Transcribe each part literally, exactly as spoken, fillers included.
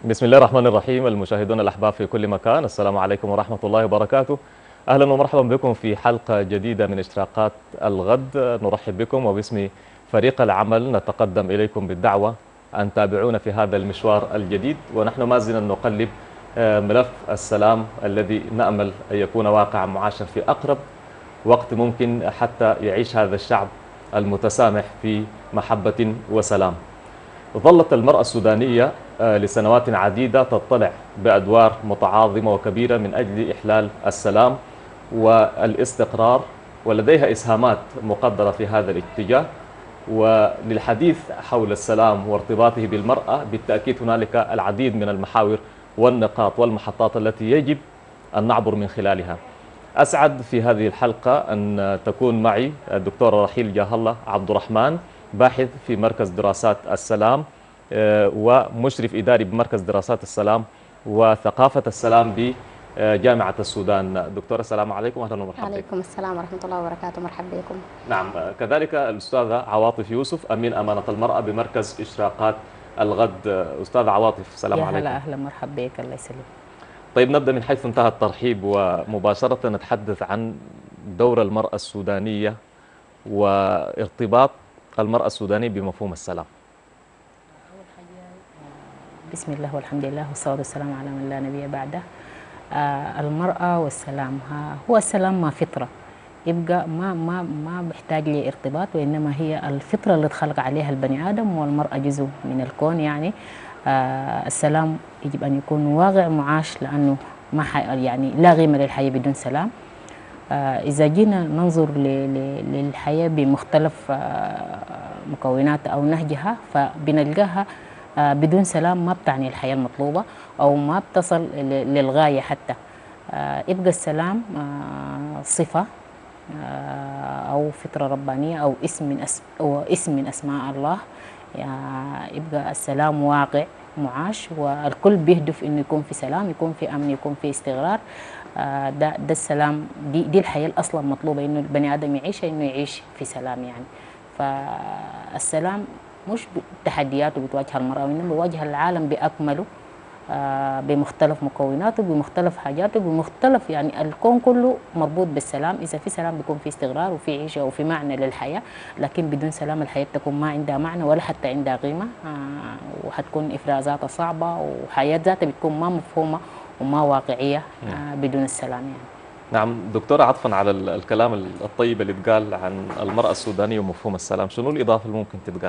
بسم الله الرحمن الرحيم. المشاهدون الأحباب في كل مكان، السلام عليكم ورحمة الله وبركاته. أهلا ومرحبا بكم في حلقة جديدة من إشراقات الغد. نرحب بكم وباسم فريق العمل نتقدم إليكم بالدعوة أن تابعونا في هذا المشوار الجديد، ونحن ما زلنا نقلب ملف السلام الذي نأمل أن يكون واقعا معاشا في أقرب وقت ممكن حتى يعيش هذا الشعب المتسامح في محبة وسلام. ظلت المرأة السودانية لسنوات عديدة تطلع بأدوار متعاظمة وكبيرة من أجل إحلال السلام والاستقرار، ولديها إسهامات مقدرة في هذا الاتجاه. وللحديث حول السلام وارتباطه بالمرأة بالتأكيد هنالك العديد من المحاور والنقاط والمحطات التي يجب أن نعبر من خلالها. أسعد في هذه الحلقة أن تكون معي الدكتورة رحيل جاه الله عبد الرحمن، باحث في مركز دراسات السلام ومشرف إداري بمركز دراسات السلام وثقافة السلام بجامعة السودان. دكتورة السلام عليكم، أهلا ومرحبا بكم. عليكم السلام ورحمة الله وبركاته، مرحبا بكم. نعم، كذلك الأستاذة عواطف يوسف، أمين أمانة المرأة بمركز إشراقات الغد. أستاذة عواطف السلام عليكم. يا هلا، أهلا مرحبا بك، الله يسلمك. طيب نبدأ من حيث انتهى الترحيب ومباشرة نتحدث عن دور المرأة السودانية وارتباط المرأة السودانية بمفهوم السلام. بسم الله والحمد لله والصلاة والسلام على من لا نبي بعده. آه المرأة والسلام، هو السلام ما فطرة، يبقى ما ما ما بيحتاج لارتباط، وإنما هي الفطرة اللي اتخلق عليها البني آدم، والمرأة جزء من الكون. يعني آه السلام يجب أن يكون واقع معاش، لأنه ما يعني لا قيمة للحياة بدون سلام. آه إذا جينا ننظر للحياة بمختلف آه مكوناتها أو نهجها، فبنلقاها آه بدون سلام ما بتعني الحياة المطلوبة أو ما بتصل للغاية حتى. آه يبقى السلام آه صفة آه أو فطرة ربانية أو اسم من أس أو اسم من أسماء الله. آه يبقى السلام واقع معاش، والكل بيهدف إنه يكون في سلام، يكون في أمن، يكون في استقرار. آه ده ده السلام، دي دي الحياة أصلا مطلوبة، إنه البني آدم يعيش إنه يعيش في سلام. يعني فالسلام مش تحدياته بتواجه المرأة، وإنما بيواجه العالم بأكمله آه بمختلف مكوناته، بمختلف حاجاته، بمختلف يعني الكون كله مربوط بالسلام. إذا في سلام بيكون في استقرار وفي عيشة وفي معنى للحياة، لكن بدون سلام الحياة تكون ما عندها معنى ولا حتى عندها قيمة، آه وحتكون إفرازاتها صعبة، وحياة ذاتها بتكون ما مفهومة وما واقعية آه بدون السلام. يعني نعم دكتورة، عطفا على الكلام الطيب اللي اتقال عن المرأة السودانية ومفهوم السلام، شنو الإضافة اللي ممكن تتقال؟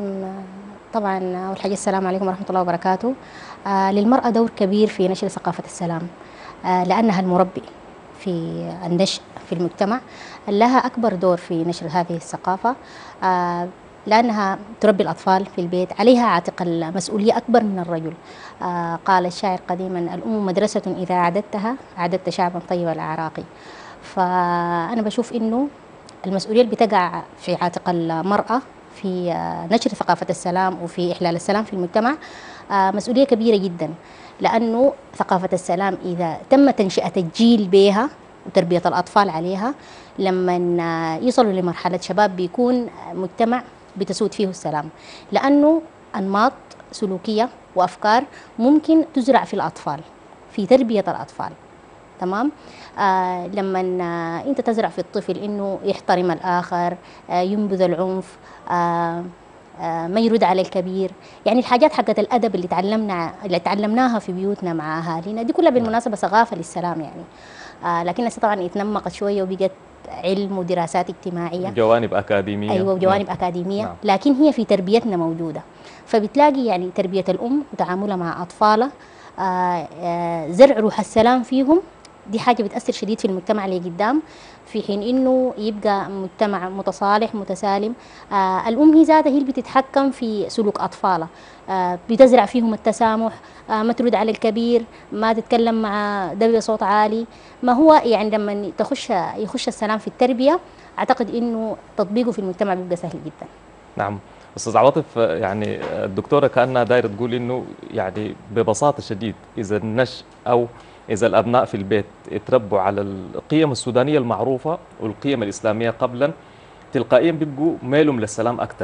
طبعا أول حاجة السلام عليكم ورحمة الله وبركاته. آه للمرأة دور كبير في نشر ثقافة السلام، آه لأنها المربي في النشء في المجتمع، لها أكبر دور في نشر هذه الثقافة، آه لأنها تربي الأطفال في البيت، عليها عاتق المسؤولية أكبر من الرجل. آه قال الشاعر قديما: الأم مدرسة إذا أعددتها أعددت شعبا طيب الأعراق. فأنا بشوف إنه المسؤولية اللي بتقع في عاتق المرأة في نشر ثقافة السلام وفي إحلال السلام في المجتمع مسؤولية كبيرة جدا، لأنه ثقافة السلام إذا تم تنشئة الجيل بها وتربية الأطفال عليها، لما يصلوا لمرحلة شباب بيكون مجتمع بتسود فيه السلام، لأنه أنماط سلوكية وأفكار ممكن تزرع في الأطفال في تربية الأطفال. تمام. آه لما آه انت تزرع في الطفل انه يحترم الاخر، آه ينبذ العنف، آه آه ما يرد على الكبير، يعني الحاجات حقت الادب اللي تعلمنا اللي تعلمناها في بيوتنا مع اهالينا، دي كلها بالمناسبه ثقافه للسلام يعني. آه لكن هسه طبعا اتنمقت شويه وبقت علم ودراسات اجتماعيه، جوانب اكاديميه. ايوه وجوانب نعم. اكاديميه. نعم. لكن هي في تربيتنا موجوده، فبتلاقي يعني تربيه الام وتعاملها مع اطفالها، آه آه زرع روح السلام فيهم، دي حاجة بتأثر شديد في المجتمع اللي قدام، في حين إنه يبقى مجتمع متصالح متسالم. آه الأم هي ذاتها هي اللي بتتحكم في سلوك أطفالها، آه بتزرع فيهم التسامح، آه ما ترد على الكبير، ما تتكلم مع ده بصوت عالي. ما هو يعني لما تخش يخش السلام في التربية، أعتقد إنه تطبيقه في المجتمع بيبقى سهل جدا. نعم أستاذ عواطف، يعني الدكتورة كأنها دايرة تقول إنه يعني ببساطة شديد إذا النشء أو إذا الأبناء في البيت اتربوا على القيم السودانية المعروفة والقيم الإسلامية قبلا، تلقائيا بيبقوا ميلهم للسلام أكثر.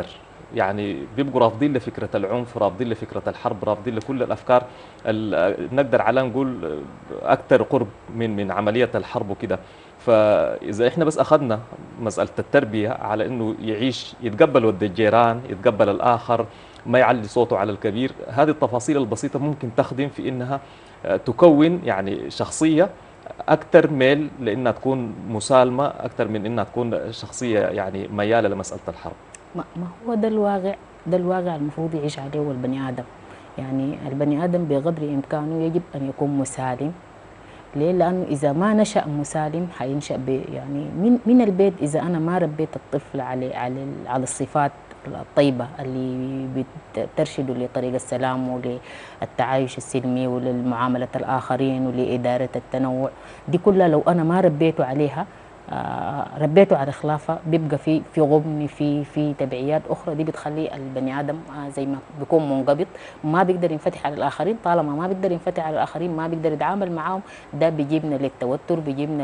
يعني بيبقوا رافضين لفكره العنف، رافضين لفكره الحرب، رافضين لكل الافكار ال- نقدر على نقول اكثر قرب من من عمليه الحرب وكده. فاذا احنا بس اخذنا مساله التربيه على انه يعيش يتقبل ود الجيران، يتقبل الاخر، ما يعلي صوته على الكبير، هذه التفاصيل البسيطه ممكن تخدم في انها تكون يعني شخصيه اكثر ميل لانها تكون مسالمه اكثر من انها تكون شخصيه يعني مياله لمساله الحرب. ما ما هو ده الواقع، ده الواقع المفروض يعيش عليه هو البني آدم. يعني البني آدم بقدر إمكانه يجب أن يكون مسالم. ليه؟ لأنه إذا ما نشأ مسالم حينشأ ب يعني من من البيت. إذا أنا ما ربيت الطفل على على على الصفات الطيبة اللي بترشده لطريق السلام وللتعايش السلمي وللمعاملة الآخرين ولإدارة التنوع، دي كلها لو أنا ما ربيته عليها، آه ربيته على خلافه، بيبقى في في غبن، في في تبعيات اخرى دي بتخلي البني ادم آه زي ما بيكون منقبض، ما بيقدر ينفتح على الاخرين. طالما ما بيقدر ينفتح على الاخرين، ما بيقدر يتعامل معاهم، ده بيجيبنا للتوتر، بيجيبنا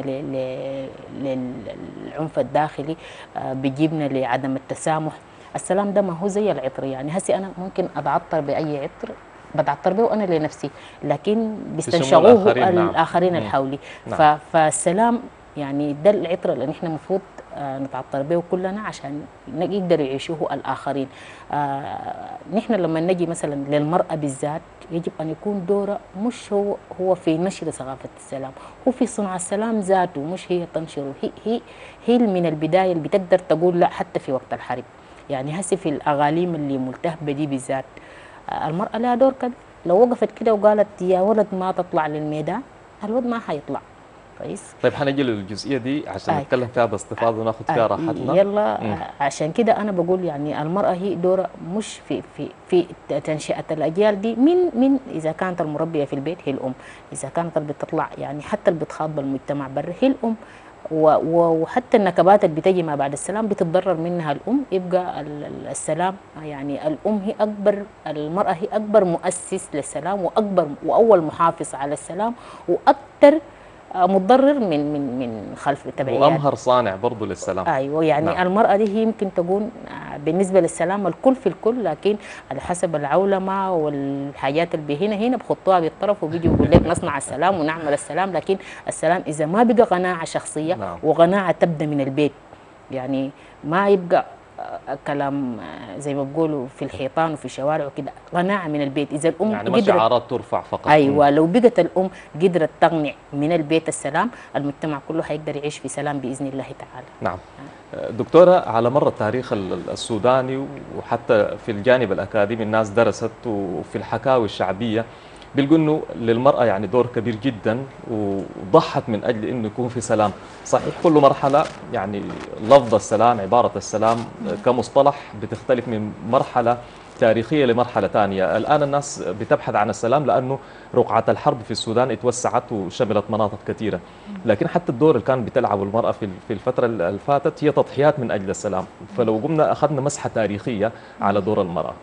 للعنف الداخلي، آه بيجيبنا لعدم التسامح. السلام ده ما هو زي العطر، يعني هسي انا ممكن اتعطر باي عطر بتعطر به وانا لنفسي، لكن بيستنشقوه الآخرين. الاخرين نعم. الحولي. نعم. فالسلام يعني ده العطر اللي نحن المفروض آه نتعطر به كلنا عشان يقدر يعيشوه الآخرين. آه نحن لما نجي مثلا للمرأة بالذات، يجب أن يكون دورها مش هو هو في نشر ثقافة السلام، هو في صنع السلام ذاته، مش هي تنشره. هي هي هي من البداية اللي بتقدر تقول لا حتى في وقت الحرب. يعني هسي في الأغاليم اللي ملتهبة دي بالذات، آه المرأة لها دور كده. لو وقفت كده وقالت يا ولد ما تطلع للميدان، الولد ما حيطلع. كويس. طيب حنجي للجزئيه دي عشان آه. نتكلم فيها باستفاضه وناخذ فيها آه راحتنا. يلا. مم. عشان كده انا بقول يعني المراه هي دورها مش في في في تنشئه الاجيال دي، من من اذا كانت المربيه في البيت هي الام، اذا كانت اللي بتطلع يعني حتى اللي بتخاطب المجتمع برا هي الام، وحتى النكبات اللي بتجي ما بعد السلام بتتضرر منها الام. يبقى السلام يعني الام هي اكبر، المراه هي اكبر مؤسس للسلام، واكبر واول محافظ على السلام، واكثر متضرر من من من خلف التبعيات، وامهر صانع برضه للسلام. ايوه يعني نعم. المراه دي هي يمكن تكون بالنسبه للسلام الكل في الكل، لكن على حسب العولمه والحاجات اللي هنا هنا بخطوها بالطرف وبيجوا يقول لك نصنع السلام ونعمل السلام. لكن السلام اذا ما بقى قناعه شخصيه، نعم. وقناعه تبدا من البيت، يعني ما يبقى كلام زي ما بيقولوا في الحيطان وفي الشوارع وكده، قناعه من البيت. اذا الام يعني ما شعارات ترفع فقط. ايوه لو بقت الام قدرت تقنع من البيت السلام، المجتمع كله حيقدر يعيش في سلام باذن الله تعالى. نعم. دكتورة، على مر التاريخ السوداني وحتى في الجانب الأكاديمي الناس درست وفي الحكاوي الشعبية بيلقوا انه للمرأة يعني دور كبير جدا وضحت من اجل انه يكون في سلام. صحيح كل مرحلة يعني لفظ السلام، عبارة السلام كمصطلح بتختلف من مرحلة تاريخية لمرحلة ثانية. الآن الناس بتبحث عن السلام لأنه رقعة الحرب في السودان اتوسعت وشملت مناطق كثيرة، لكن حتى الدور اللي كان بتلعبه المرأة في في الفترة اللي فاتت هي تضحيات من أجل السلام. فلو قمنا أخذنا مسحة تاريخية على دور المرأة.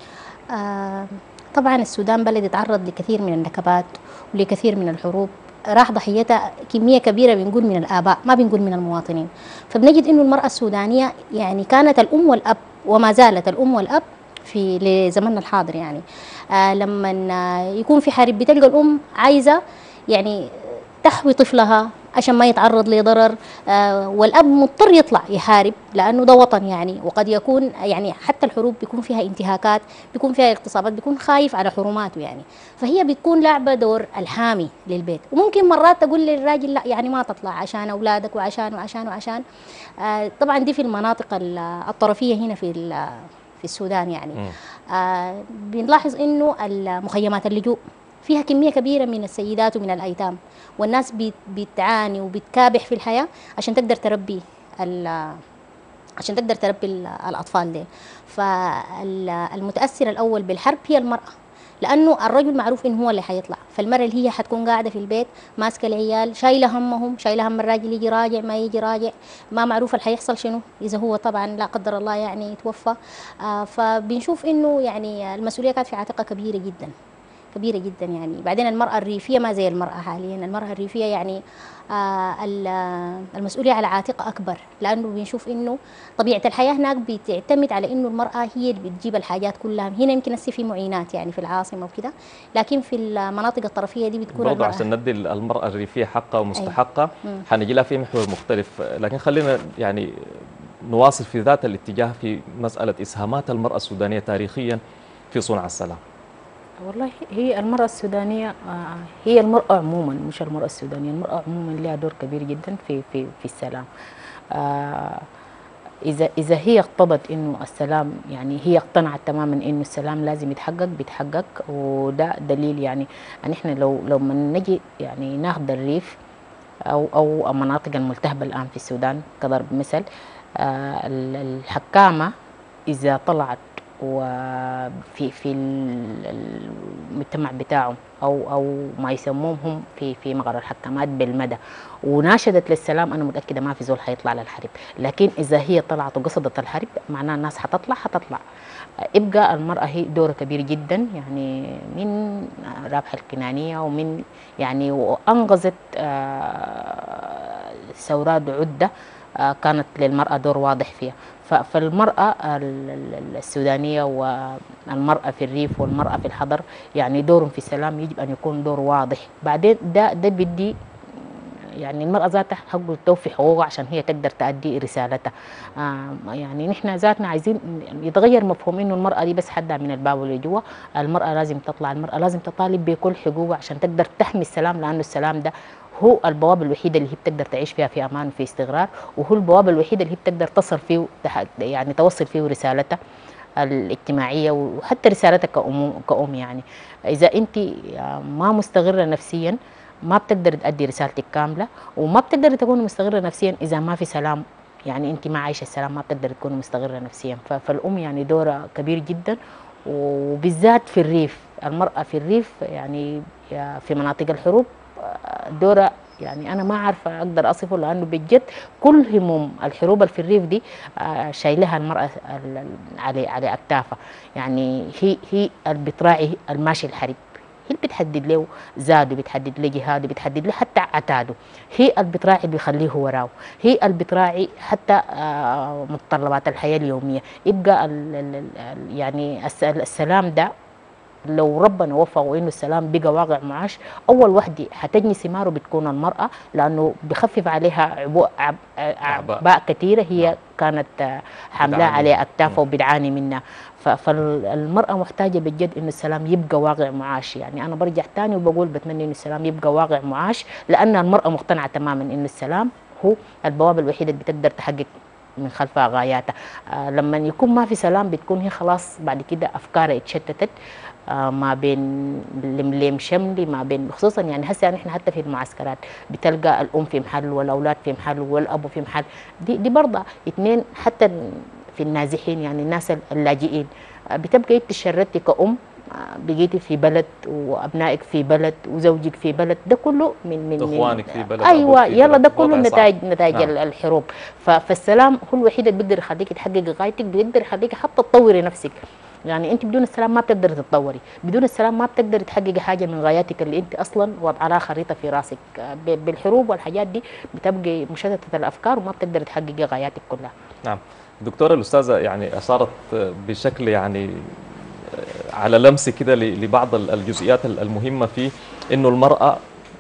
آه طبعا السودان بلد يتعرض لكثير من النكبات ولكثير من الحروب، راح ضحيتها كمية كبيرة بنقول من الآباء، ما بنقول من المواطنين. فبنجد إنه المرأة السودانية يعني كانت الأم والأب وما زالت الأم والأب في لزمننا الحاضر. يعني آه لما يكون في حرب بتلقى الأم عايزة يعني تحوي طفلها عشان ما يتعرض لضرر، آه والأب مضطر يطلع يحارب لأنه ده وطن يعني. وقد يكون يعني حتى الحروب بيكون فيها انتهاكات، بيكون فيها اغتصابات، بيكون خايف على حرماته يعني. فهي بتكون لعبة دور الحامي للبيت. وممكن مرات تقول للراجل لا يعني ما تطلع عشان أولادك وعشان وعشان وعشان آه طبعا دي في المناطق الطرفية هنا في في السودان يعني. آه بنلاحظ إنه المخيمات اللجوء فيها كمية كبيرة من السيدات ومن الأيتام، والناس بتعاني وبتكابح في الحياة عشان تقدر تربي عشان تقدر تربي الأطفال دي. فالمتأثر الأول بالحرب هي المرأة، لأنه الرجل معروف إنه هو اللي حيطلع، فالمرأة اللي هي حتكون قاعدة في البيت ماسكة العيال، شايلة همهم، شايلة هم الراجل يجي راجع ما يجي راجع، ما معروف اللي حيحصل شنو إذا هو طبعا لا قدر الله يعني يتوفى. آه فبنشوف إنه يعني المسؤولية كانت في عاتقها كبيرة جدا كبيرة جدا يعني. بعدين المرأة الريفية ما زي المرأة حاليا، المرأة الريفية يعني آه المسؤولية على عاتقها أكبر، لأنه بنشوف إنه طبيعة الحياة هناك بتعتمد على إنه المرأة هي اللي بتجيب الحاجات كلها. هنا يمكن هسه في معينات يعني في العاصمة وكده، لكن في المناطق الطرفية دي بتكون برضه عشان ندي المرأة الريفية حقها ومستحقها أي. حنجي لها في محور مختلف، لكن خلينا يعني نواصل في ذات الاتجاه في مسألة إسهامات المرأة السودانية تاريخيا في صنع السلام. والله هي المرأة السودانية هي المرأة عموما، مش المرأة السودانية، المرأة عموما لها دور كبير جدا في في في السلام. إذا إذا هي اقتضت إنه السلام، يعني هي اقتنعت تماما إنه السلام لازم يتحقق بيتحقق، وده دليل يعني أن إحنا لو لو من نجي يعني ناخذ الريف أو أو المناطق الملتهبة الآن في السودان كضرب مثل، الحكامة إذا طلعت وفي في المجتمع بتاعهم او او ما يسموهم هم في في مقر الحكامات بالمدى وناشدت للسلام، انا متاكده ما في زول حيطلع للحرب. لكن اذا هي طلعت وقصدت الحرب معناها الناس حتطلع حتطلع. يبقى المراه هي دورها كبير جدا، يعني من رابحه الكنانيه ومن يعني وانقذت ثورات عده كانت للمراه دور واضح فيها. فالمرأة السودانية والمرأة في الريف والمرأة في الحضر يعني دورهم في السلام يجب أن يكون دور واضح. بعدين ده ده بدي يعني المرأة ذاتها حق توفي حقوقها عشان هي تقدر تأدي رسالتها. آه يعني نحن ذاتنا عايزين يتغير مفهوم إنه المرأة دي بس حدها من الباب اللي جوا. المرأة لازم تطلع، المرأة لازم تطالب بكل حقوقها عشان تقدر تحمي السلام، لأنه السلام ده هو البوابة الوحيدة اللي هي بتقدر تعيش فيها في أمان وفي استقرار، وهو البوابة الوحيدة اللي هي بتقدر تصل فيه يعني توصل فيه رسالتها الاجتماعية وحتى رسالتها كأم كأم. يعني إذا أنت ما مستقرة نفسيا ما بتقدر تأدي رسالتك كاملة، وما بتقدر تكون مستقرة نفسيا إذا ما في سلام. يعني أنت ما عايشة السلام ما بتقدر تكون مستقرة نفسيا. فالأم يعني دورها كبير جدا، وبالذات في الريف. المرأة في الريف يعني في مناطق الحروب دورها يعني أنا ما عارفة أقدر أصفه، لأنه بجد كل هموم الحروب اللي في الريف دي شايلها المرأة على على أكتافها. يعني هي هي اللي بتراعي الماشي الحرب، هي اللي بتحدد له زاده، بتحدد له جهاده، بتحدد له حتى عتاده، هي اللي بتراعي اللي بيخليه وراه، هي اللي بتراعي حتى متطلبات الحياة اليومية. يبقى يعني السلام ده لو ربنا وفقه انه السلام بقى واقع معاش، اول وحده حتجني ثماره بتكون المراه، لانه بخفف عليها عبوء اعباء كثيره هي نعم. كانت حاملاه على اكتافها وبتعاني منها. فالمراه محتاجه بجد انه السلام يبقى واقع معاش. يعني انا برجع ثاني وبقول بتمنى انه السلام يبقى واقع معاش، لان المراه مقتنعه تماما انه السلام هو البوابه الوحيده اللي بتقدر تحقق من خلفها غاياتها. آه لما يكون ما في سلام بتكون هي خلاص بعد كده افكارها اتشتتت آه ما بين لملم شملي، ما بين خصوصا يعني هسه نحن حتى في المعسكرات بتلقى الام في محل والاولاد في محل والاب في محل. دي دي برضه اثنين حتى في النازحين، يعني الناس اللاجئين آه بتبقى انت تشردتي كأم بقيتي في بلد وابنائك في بلد وزوجك في بلد، ده كله من من اخوانك في بلد، ايوه في يلا بلد. ده كله نتائج نتائج نعم. الحروب. فالسلام هو الوحيد اللي بيقدر يخليك تحققي غايتك، بيقدر يخليك حتى تطوري نفسك. يعني انت بدون السلام ما بتقدري تتطوري، بدون السلام ما بتقدري تحققي حاجه من غاياتك اللي انت اصلا وضع لها خريطه في راسك. بالحروب والحاجات دي بتبقي مشتته الافكار وما بتقدري تحققي غاياتك كلها. نعم دكتوره الاستاذه يعني اشارت بشكل يعني على لمس كده لبعض الجزئيات المهمة في إنه المرأة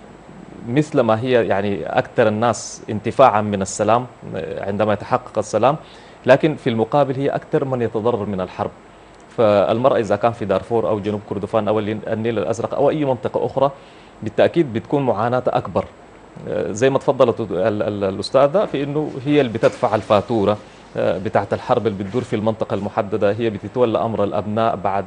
مثل ما هي يعني أكثر الناس انتفاعا من السلام عندما يتحقق السلام، لكن في المقابل هي أكثر من يتضرر من الحرب. فالمرأة إذا كان في دارفور أو جنوب كردفان أو النيل الأزرق أو أي منطقة أخرى بالتأكيد بتكون معاناتها أكبر، زي ما تفضلت الأستاذة في إنه هي اللي بتدفع الفاتورة بتاعت الحرب اللي بتدور في المنطقة المحددة، هي بتتولى أمر الأبناء بعد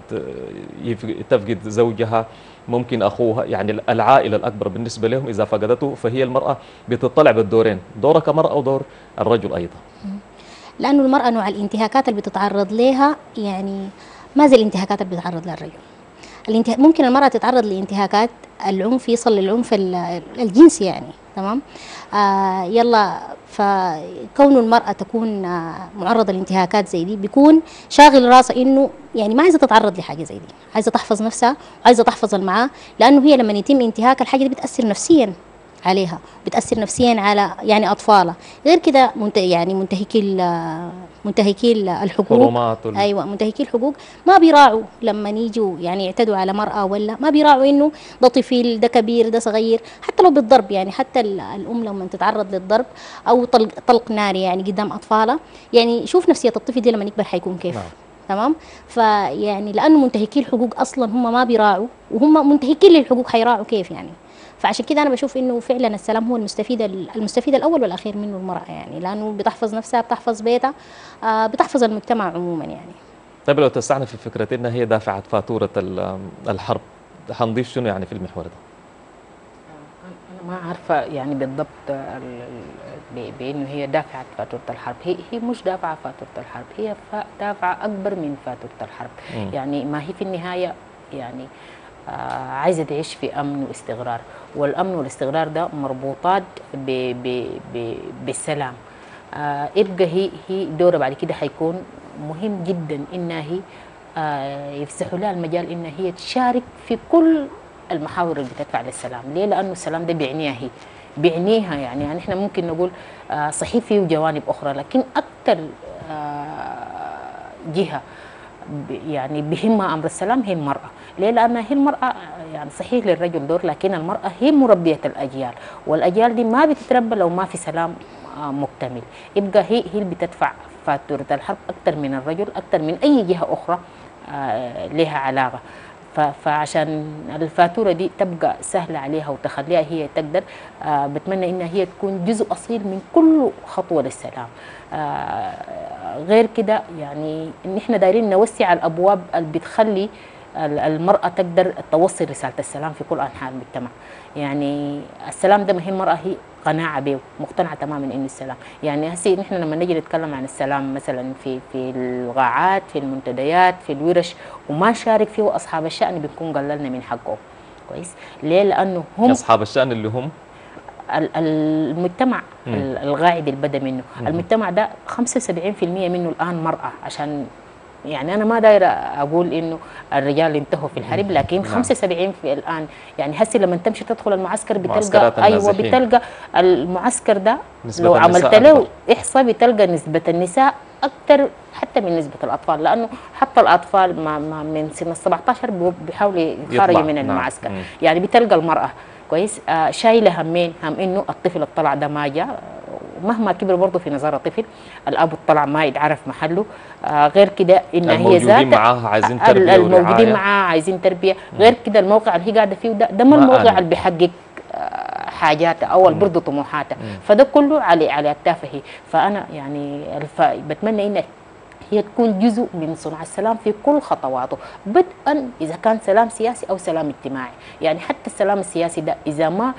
تفقد زوجها ممكن أخوها، يعني العائلة الأكبر بالنسبة لهم إذا فقدته، فهي المرأة بتطلع بالدورين، دورها كمرأة ودور الرجل أيضا. لأنه المرأة نوع الانتهاكات اللي بتتعرض لها يعني ما زي الانتهاكات اللي بتتعرض لها الرجل. الانته... ممكن المرأة تتعرض لانتهاكات العنف يصل للعنف الجنسي يعني تمام. آه يلا، فكون المرأة تكون آه معرضة لانتهاكات زي دي بيكون شاغل راسها انه يعني ما عايزة تتعرض لحاجة زي دي، عايزة تحفظ نفسها وعايزة تحفظ اللي معاها، لانه هي لما يتم انتهاك الحاجة دي بتأثر نفسيا عليها، بتأثر نفسيا على يعني أطفالها. غير كده منت يعني منتهكي ال- منتهكي ال- الحقوق، حرمات وال- ايوه منتهكي الحقوق ما بيراعوا لما يجوا يعني يعتدوا على مرأة، ولا ما بيراعوا انه ده طفل، ده كبير، ده صغير، حتى لو بالضرب. يعني حتى ال- الام لما تتعرض للضرب او طلق طلق ناري يعني قدام اطفالها، يعني شوف نفسيه الطفل دي لما يكبر حيكون كيف. نعم. تمام. فيعني لانه منتهكي الحقوق اصلا هم ما بيراعوا، وهم منتهكين للحقوق حيراعوا كيف يعني. فعشان كده انا بشوف انه فعلا السلام هو المستفيد المستفيد الاول والاخير منه المراه، يعني لانه بتحفظ نفسها، بتحفظ بيتها، آه بتحفظ المجتمع عموما يعني. طيب لو توسعنا في فكرة انها هي دافعة فاتورة ال- الحرب، حنضيف شنو يعني في المحور ده؟ أنا ما عارفة يعني بالضبط ال- ال- ب- بأنه هي دافعة فاتورة الحرب. هي هي مش دافعة فاتورة الحرب، هي فا- دافعة أكبر من فاتورة الحرب. مم. يعني ما هي في النهاية يعني آه عايزة تعيش في أمن واستقرار، والأمن والاستقرار ده مربوطات ب ب ب بالسلام. آه يبقى هي هي دورها بعد كده حيكون مهم جدا إنها هي آه يفسحوا لها المجال إنها هي تشارك في كل المحاور اللي بتدفع للسلام. ليه؟ لأنه السلام ده بيعنيها هي، بيعنيها يعني, يعني احنا ممكن نقول آه صحيح فيه جوانب أخرى، لكن أكثر آه جهة يعني بهمها أمر السلام هي المرأة. ليه؟ لأنها هي المرأة يعني صحيح للرجل دور، لكن المرأة هي مربية الأجيال، والأجيال دي ما بتتربى لو ما في سلام آه مكتمل. يبقى هي هي اللي بتدفع فاتورة الحرب أكثر من الرجل، أكثر من أي جهة أخرى آه لها علاقة. فعشان الفاتورة دي تبقى سهلة عليها وتخليها هي تقدر، آه بتمنى إنها هي تكون جزء أصيل من كل خطوة للسلام. آه غير كده يعني إن إحنا دايرين نوسع الأبواب اللي بتخلي المرأة تقدر توصل رسالة السلام في كل أنحاء المجتمع. يعني السلام ده ما هي المرأة هي قناعة به، مقتنعة تماما إنه السلام. يعني هسي نحن لما نجي نتكلم عن السلام مثلا في في القاعات، في المنتديات، في الورش، وما شارك فيه أصحاب الشأن، بنكون قللنا من حقه. كويس؟ ليه؟ لأنه هم أصحاب الشأن اللي هم المجتمع مم. القاعد اللي بدا منه. مم. المجتمع ده خمسة وسبعين بالمئة منه الآن مرأة. عشان يعني أنا ما دايرة أقول إنه الرجال انتهوا في الحرب، لكن نعم. خمسة وسبعين في الآن. يعني هسي لما تمشي تدخل المعسكر معسكرات بتلقى أيوة النازحين. بتلقى المعسكر ده نسبة لو النساء عملت له أكبر. إحصاء بتلقى نسبة النساء أكثر حتى من نسبة الأطفال، لأنه حتى الأطفال ما ما من سن السبعة عشر بيحاولوا يخرجوا من نعم. المعسكر. مم. يعني بتلقى المرأة كويس آه شايله همين، هم انه الطفل الطلع ده ما جاء، ومهما كبر برضه في نظر الطفل الاب الطلع ما يتعرف محله. آه غير كده ان هي ذات الموجودين معاه عايزين تربيه الموجودين ورعاية. معاه عايزين تربيه. غير كده الموقع اللي هي قاعده فيه ده ده ما ما الموقع آمن. اللي بيحقق آه حاجاتها او اللي برضه طموحاتها، فده كله على على اكتافها هي. فانا يعني الف... بتمنى ان هي تكون جزء من صنع السلام في كل خطواته، بدءا إذا كان سلام سياسي أو سلام اجتماعي. يعني حتى السلام السياسي ده إذا ما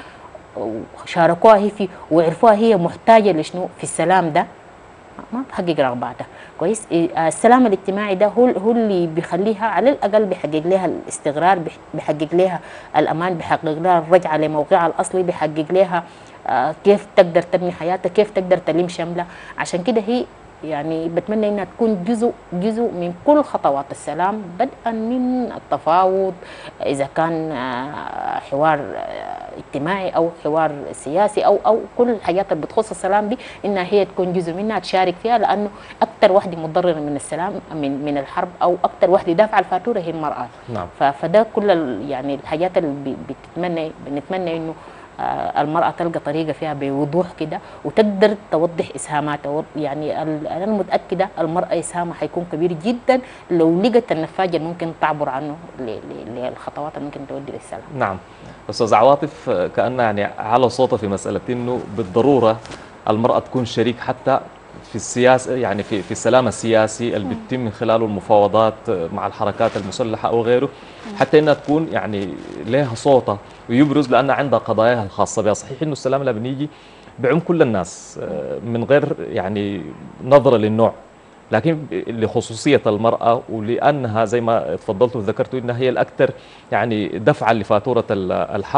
شاركوها هي فيه وعرفوها هي محتاجة لشنو في السلام ده، ما بحقق رغباتها. كويس. السلام الاجتماعي ده هو هو اللي بيخليها على الأقل بيحقق لها الاستقرار، بيحقق لها الأمان، بيحقق لها الرجعة لموقعها الأصلي، بيحقق لها كيف تقدر تبني حياتها، كيف تقدر تلم شملة. عشان كده هي يعني بتمنى انها تكون جزء جزء من كل خطوات السلام، بدءا من التفاوض اذا كان حوار اجتماعي او حوار سياسي او او كل الحاجات اللي بتخص السلام دي، انها هي تكون جزء منها تشارك فيها، لانه اكثر وحده متضرره من السلام من من الحرب او اكثر وحده دافعه الفاتوره هي المراه. نعم. فده كل يعني الحاجات اللي بتتمنى بنتمنى انه المرأة تلقى طريقة فيها بوضوح كده وتقدر توضح إسهاماتها. يعني أنا متأكدة المرأة إسهامها حيكون كبير جدا لو لقت النفاج اللي ممكن تعبر عنه للخطوات اللي ممكن تودي للسلام. نعم. أستاذ عواطف، كأن يعني على صوته في مسألة إنه بالضرورة المرأة تكون شريك حتى في السياسة، يعني في في السلام السياسي اللي بيتم من خلاله المفاوضات مع الحركات المسلحة أو غيره، حتى إنها تكون يعني لها صوتها ويبرز لأن عندها قضاياها الخاصة بها. صحيح إنه السلام لما بنيجي بعم كل الناس من غير يعني نظرة للنوع، لكن لخصوصية المرأة ولأنها زي ما تفضلتوا وذكرتوا إنها هي الأكثر يعني دفعا لفاتورة الحرب،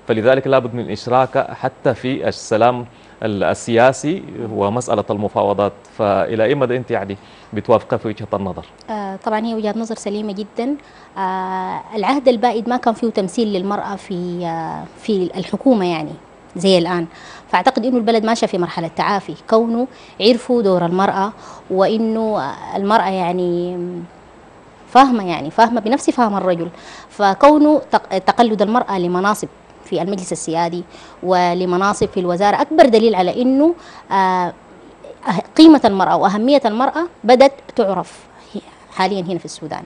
فلذلك لابد من إشراكها حتى في السلام السياسي ومسألة المفاوضات. فإلى أي مدى أنت يعني بتوافق في وجهة النظر؟ آه طبعا هي وجهة نظر سليمة جدا. آه العهد البائد ما كان فيه تمثيل للمرأة في آه في الحكومة يعني زي الآن. فأعتقد إنه البلد ماشية في مرحلة تعافي، كونه عرفوا دور المرأة، وإنه المرأة يعني فاهمة يعني فاهمة بنفس فهم الرجل. فكونه تقلد المرأة لمناصب في المجلس السيادي ولمناصب في الوزارة أكبر دليل على إنه آه قيمة المرأة وأهمية المرأة بدأت تعرف حاليا هنا في السودان.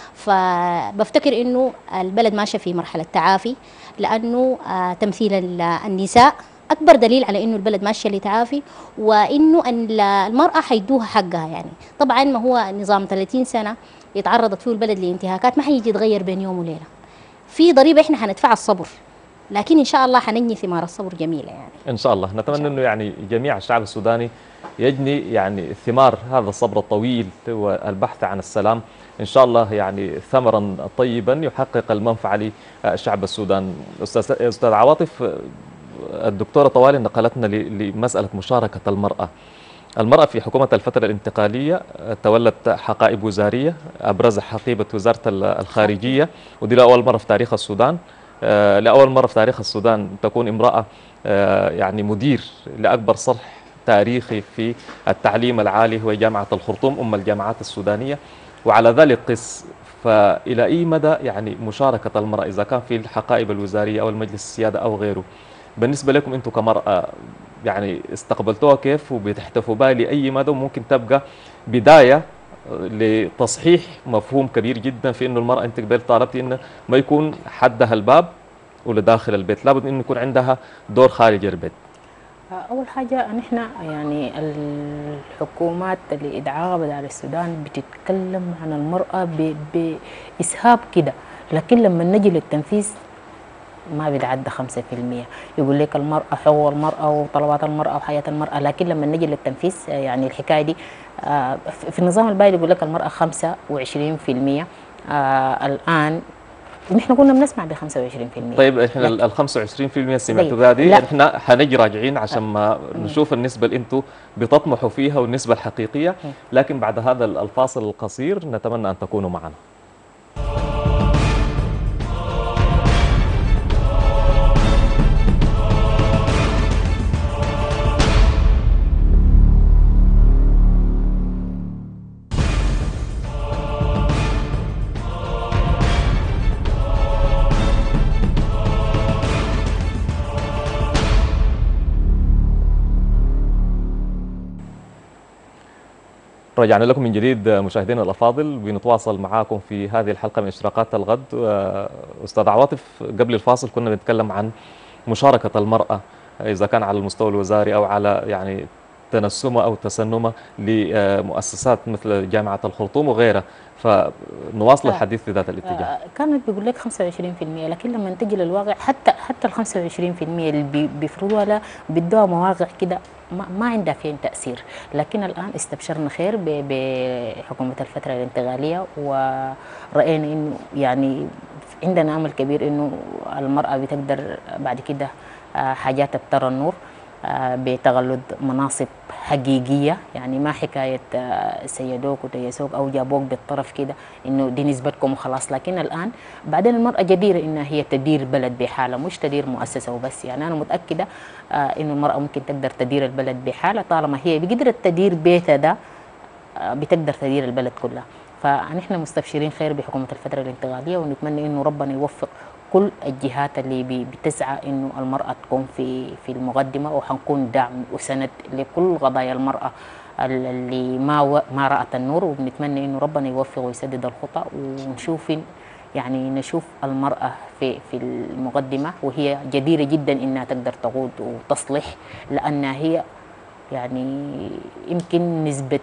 فبفتكر إنه البلد ماشية في مرحلة تعافي، لأنه آه تمثيل النساء أكبر دليل على إنه البلد ماشية لتعافي، وإنه المرأة حيدوها حقها. يعني طبعا ما هو نظام ثلاثين سنة يتعرضت فيه البلد لانتهاكات ما حيجي يتغير بين يوم وليلة. في ضريبة إحنا حندفع الصبر، لكن إن شاء الله حنجني ثمار الصبر جميلة يعني. إن شاء الله نتمنى إنه يعني جميع الشعب السوداني يجني يعني ثمار هذا الصبر الطويل والبحث عن السلام إن شاء الله، يعني ثمرا طيبا يحقق المنفعة للشعب السودان. أستاذ أستاذ عواطف، الدكتورة طوالي نقلتنا لمسألة مشاركة المرأة. المرأة في حكومة الفترة الانتقالية تولت حقائب وزارية، أبرز حقيبة وزارة الخارجية، ودي لأول مرة في تاريخ السودان. لأول مرة في تاريخ السودان تكون امرأة يعني مدير لأكبر صرح تاريخي في التعليم العالي هو جامعة الخرطوم أم الجامعات السودانية. وعلى ذلك قس، فإلى أي مدى يعني مشاركة المرأة إذا كان في الحقائب الوزارية أو المجلس السيادة أو غيره، بالنسبة لكم أنتم كمرأة يعني استقبلتوها كيف وبتحتفوا بها لأي مدى، وممكن تبقى بداية لتصحيح مفهوم كبير جدا في أنه المرأة أنت قبل طالبتي أنه ما يكون حدها الباب ولداخل البيت، لابد أن يكون عندها دور خارج البيت. أول حاجة نحن يعني الحكومات اللي إدعاها بدال السودان بتتكلم عن المرأة بإسهاب كده، لكن لما نجي للتنفيذ ما بيتعدى خمسة في المية. يقول لك المرأة حقوق المرأة وطلبات المرأة وحياة المرأة، لكن لما نجي للتنفيذ يعني الحكاية دي في النظام البائد يقول لك المرأة خمسة وعشرين في المية. الآن نحن كنا بنسمع ب خمسة وعشرين في المية. طيب احنا ال خمسة وعشرين في المية سمعتوا دي، احنا حنجي راجعين عشان ما نشوف النسبة اللي انتم بتطمحوا فيها والنسبة الحقيقية، لكن بعد هذا الفاصل القصير نتمنى ان تكونوا معنا. رجعنا لكم من جديد مشاهدينا الافاضل، بنتواصل معاكم في هذه الحلقه من اشراقات الغد. استاذ عواطف، قبل الفاصل كنا بنتكلم عن مشاركه المراه اذا كان على المستوى الوزاري او على يعني تنسمه او تسنمه لمؤسسات مثل جامعه الخرطوم وغيرها، فنواصل الحديث في ذات الاتجاه. كانت بيقول لك خمسة وعشرين في المية، لكن لما تجي للواقع حتى حتى ال خمسة وعشرين في المية اللي بيفرضوها لها بدوها مواقع كده ما, ما عندها فين تأثير. لكن الآن استبشرنا خير بحكومة الفترة الانتقالية، ورأينا إنه يعني عندنا أمل كبير إنه المرأة بتقدر بعد كده حاجات ترى النور بتغلد مناصب حقيقية، يعني ما حكاية سيدوك وتيسوك أو جابوك بالطرف كده إنه دي نسبتكم وخلاص. لكن الآن بعدين المرأة جديرة إنها هي تدير بلد بحالة، مش تدير مؤسسة وبس. يعني أنا متأكدة إنه المرأة ممكن تقدر تدير البلد بحالة طالما هي بقدرت تدير بيتها ده بتقدر تدير البلد كلها. فنحن مستبشرين خير بحكومة الفترة الانتقالية، ونتمنى إنه ربنا يوفق كل الجهات اللي بتسعى انه المراه تكون في في المقدمه، وحنكون دعم وسند لكل قضايا المراه اللي ما ما رأت النور. وبنتمنى انه ربنا يوفق ويسدد الخطى، ونشوف يعني نشوف المراه في في المقدمه، وهي جديره جدا انها تقدر تقود وتصلح، لانها هي يعني يمكن نسبه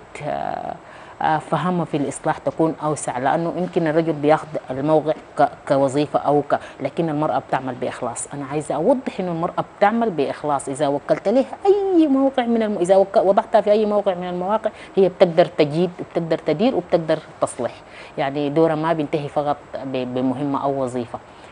فهمها في الإصلاح تكون أوسع، لأنه يمكن الرجل بياخذ الموقع كوظيفة أو ك... لكن المرأة بتعمل بإخلاص. أنا عايزة أوضح إنه المرأة بتعمل بإخلاص. إذا وكلت لها أي موقع من الم... إذا وك... وضعتها في أي موقع من المواقع هي بتقدر تجيد وبتقدر تدير وبتقدر تصلح. يعني دورها ما بينتهي فقط ب... بمهمة أو وظيفة.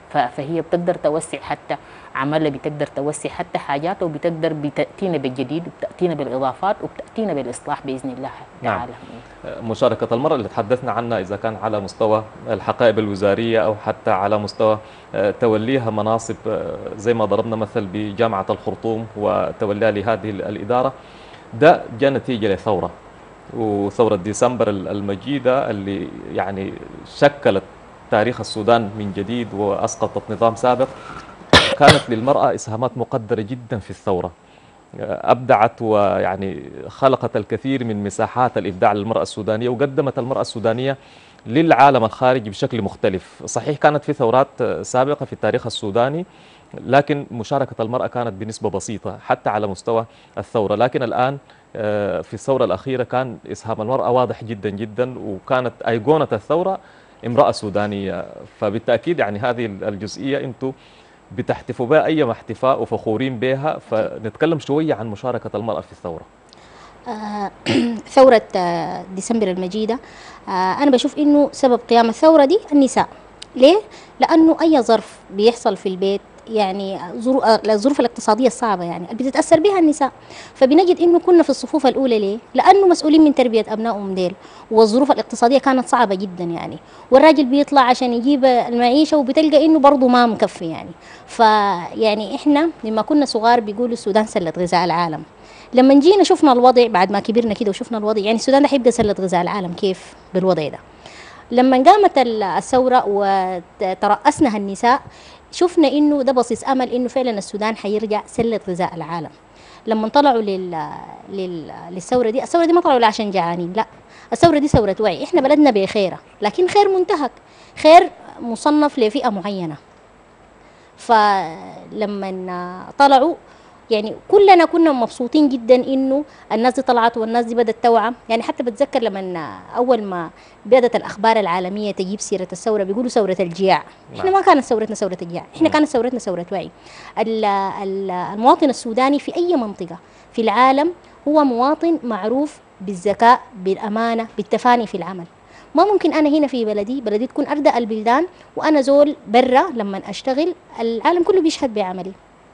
فهي بتقدر توسع حتى عملها، بتقدر توسع حتى حاجاتها، وبتقدر بتأتينا بالجديد وبتأتينا بالإضافات وبتأتينا بالإصلاح بإذن الله تعالى. نعم. مشاركة المرأة اللي تحدثنا عنها إذا كان على مستوى الحقائب الوزارية أو حتى على مستوى توليها مناصب زي ما ضربنا مثل بجامعة الخرطوم وتوليها لهذه الإدارة، ده جاء نتيجة لثورة، وثورة ديسمبر المجيدة اللي يعني شكلت تاريخ السودان من جديد وأسقطت نظام سابق. كانت للمرأة إسهامات مقدرة جدا في الثورة، أبدعت ويعني خلقت الكثير من مساحات الإبداع للمرأة السودانية، وقدمت المرأة السودانية للعالم الخارجي بشكل مختلف. صحيح كانت في ثورات سابقة في التاريخ السوداني، لكن مشاركة المرأة كانت بنسبة بسيطة حتى على مستوى الثورة، لكن الآن في الثورة الأخيرة كان إسهام المرأة واضح جدا جدا، وكانت أيقونة الثورة امرأة سودانية. فبالتأكيد يعني هذه الجزئية أنتم بتحتفوا بها أي احتفاء وفخورين بها، فنتكلم شوية عن مشاركة المرأة في الثورة. آه ثورة آه ديسمبر المجيدة، آه أنا بشوف إنه سبب قيام الثورة دي النساء. ليه؟ لأنه أي ظرف بيحصل في البيت، يعني الظروف الاقتصادية الصعبة يعني اللي بتتأثر بها النساء، فبنجد إنه كنا في الصفوف الأولى. ليه؟ لأنه مسؤولين من تربية أبنائهم ديل، والظروف الاقتصادية كانت صعبة جدا يعني، والراجل بيطلع عشان يجيب المعيشة وبتلقى إنه برضه ما مكفي يعني. فيعني إحنا لما كنا صغار بيقولوا السودان سلة غذاء العالم، لما جينا شفنا الوضع بعد ما كبرنا كده وشفنا الوضع، يعني السودان ده حيبقى سلة غذاء العالم كيف بالوضع ده؟ لما قامت الثورة وترأسنها النساء شفنا إنه ده بصيص أمل إنه فعلا السودان حيرجع سلة غذاء العالم. لما طلعوا لل... لل... للثورة دي، الثورة دي ما طلعوا عشان جعانين، لا، الثورة دي ثورة وعي. إحنا بلدنا بخيرة، لكن خير منتهك، خير مصنف لفئة معينة. فلما طلعوا يعني كلنا كنا مبسوطين جدا انه الناس دي طلعت والناس دي بدات توعى. يعني حتى بتذكر لما اول ما بدات الاخبار العالميه تجيب سيره الثوره بيقولوا ثوره الجياع. احنا ما كانت ثورتنا ثوره الجياع، احنا كانت ثورتنا ثوره وعي. المواطن السوداني في اي منطقه في العالم هو مواطن معروف بالذكاء، بالامانه، بالتفاني في العمل. ما ممكن انا هنا في بلدي بلدي تكون اردى البلدان وانا زول برا لما اشتغل العالم كله بيشهد بعملي.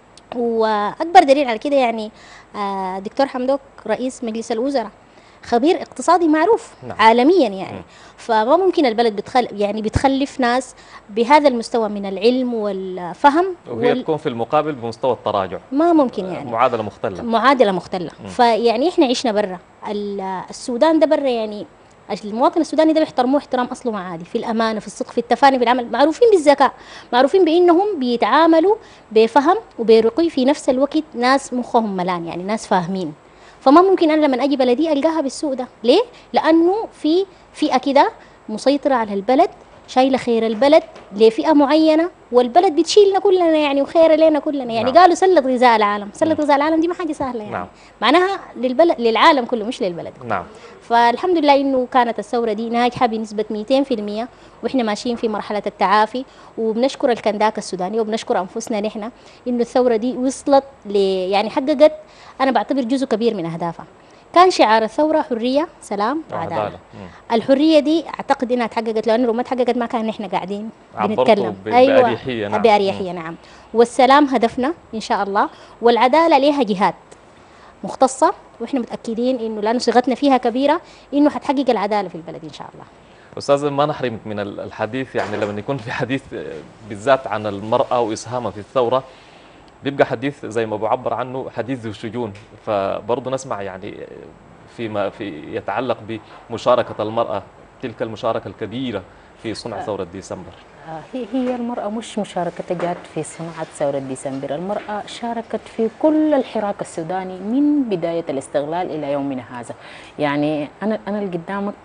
واكبر دليل على كده يعني دكتور حمدوك رئيس مجلس الوزراء خبير اقتصادي معروف نعم. عالميا يعني. فما ممكن البلد بتخل يعني بتخلف ناس بهذا المستوى من العلم والفهم، وهي وال... تكون في المقابل بمستوى التراجع. ما ممكن يعني معادله مختله معادله مختله. فيعني احنا عشنا برا السودان ده برا، يعني المواطن السوداني ده بيحترموه احترام اصله معادي في الامانه، في الصدق، في التفاني، في العمل، معروفين بالذكاء، معروفين بانهم بيتعاملوا بفهم وبرقي، في نفس الوقت ناس مخهم ملان يعني ناس فاهمين. فما ممكن انا لما اجي بلدي القاها بالسوء ده. ليه؟ لانه في فئه كده مسيطره على البلد، شايله خير البلد لفئه معينه، والبلد بتشيلنا كلنا يعني وخير لنا كلنا يعني. نعم. قالوا سله غذاء العالم، سله غذاء العالم دي ما حاجه سهله يعني. نعم. معناها للبلد للعالم كله مش للبلد. نعم. فالحمد لله انه كانت الثوره دي ناجحه بنسبه مئتين في المئة، واحنا ماشيين في مرحله التعافي، وبنشكر الكنداك السوداني وبنشكر انفسنا نحن انه الثوره دي وصلت ل يعني حققت، انا بعتبر جزء كبير من اهدافها. كان شعار الثوره حريه، سلام، عداله. الحريه دي اعتقد انها تحققت، لانه لو ما تحققت ما كان نحن قاعدين بنتكلم. ايوه بأريحية. نعم. بأريحية نعم. والسلام هدفنا ان شاء الله، والعداله لها جهات مختصه، واحنا متاكدين انه لانه صيغتنا فيها كبيره انه حتحقق العداله في البلد ان شاء الله. استاذ ما نحرمك من الحديث، يعني لما يكون في حديث بالذات عن المراه واسهامها في الثوره بيبقى حديث زي ما بعبر عنه حديث ذو شجون، فبرضه نسمع يعني فيما في يتعلق بمشاركه المراه، تلك المشاركه الكبيره في صنع ثوره ديسمبر. هي هي المرأة مش مشاركتها جات في صناعة ثورة ديسمبر، المرأة شاركت في كل الحراك السوداني من بداية الاستغلال إلى يومنا هذا. يعني أنا أنا اللي قدامك